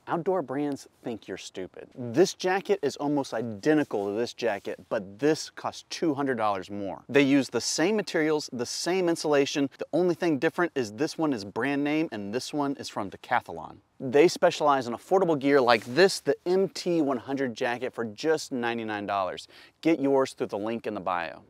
Outdoor brands think you're stupid. This jacket is almost identical to this jacket, but this costs $200 more. They use the same materials, the same insulation. The only thing different is this one is brand name and this one is from Decathlon. They specialize in affordable gear like this, the MT100 jacket for just $99. Get yours through the link in the bio.